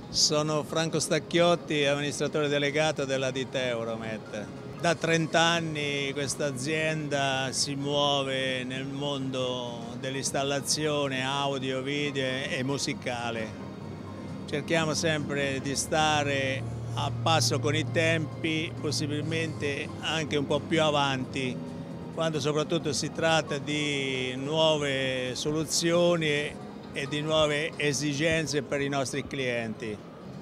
Sono Franco Stacchiotti, amministratore delegato della ditta Euromet. Da 30 anni questa azienda si muove nel mondo dell'installazione audio, video e musicale. Cerchiamo sempre di stare a passo con i tempi, possibilmente anche un po' più avanti, quando soprattutto si tratta di nuove soluzioni e di nuove esigenze per i nostri clienti.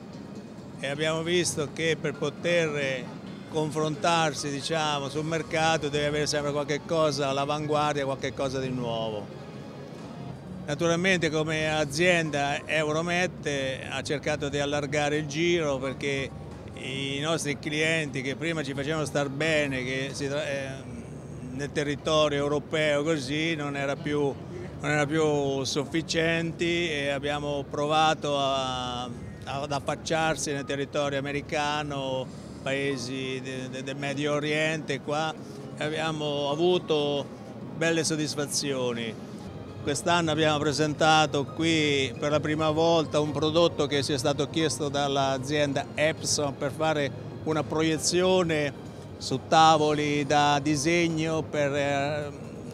E abbiamo visto che per poter confrontarsi, diciamo, sul mercato deve avere sempre qualche cosa all'avanguardia, qualche cosa di nuovo. Naturalmente come azienda Euromet ha cercato di allargare il giro perché i nostri clienti che prima ci facevano star bene, nel territorio europeo così non era più sufficienti, e abbiamo provato ad affacciarsi nel territorio americano, paesi del Medio Oriente qua, e abbiamo avuto belle soddisfazioni. Quest'anno abbiamo presentato qui per la prima volta un prodotto che ci è stato chiesto dall'azienda Epson per fare una proiezione su tavoli da disegno per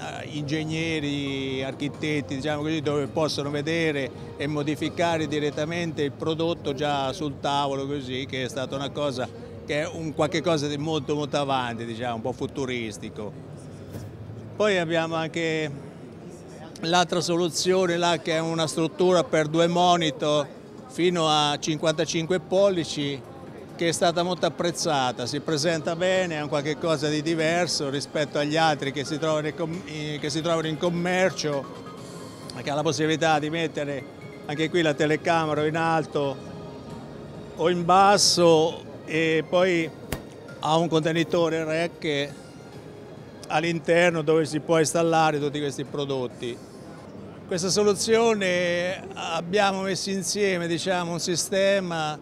ingegneri, architetti, diciamo così, dove possono vedere e modificare direttamente il prodotto già sul tavolo, così, che è stata una cosa che è qualche cosa di molto avanti, diciamo, un po' futuristico. Poi abbiamo anche l'altra soluzione là, che è una struttura per 2 monitor fino a 55 pollici, che è stata molto apprezzata, si presenta bene, è un qualche cosa di diverso rispetto agli altri che si trovano in commercio, che ha la possibilità di mettere anche qui la telecamera in alto o in basso, e poi ha un contenitore REC all'interno dove si può installare tutti questi prodotti. Questa soluzione abbiamo messo insieme, diciamo, un sistema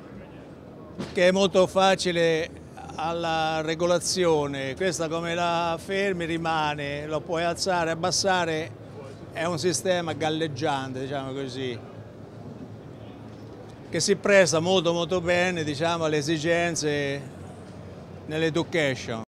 che è molto facile alla regolazione. Questa, come la fermi, rimane, lo puoi alzare, abbassare, è un sistema galleggiante, diciamo così, che si presta molto bene, diciamo, alle esigenze nell'education.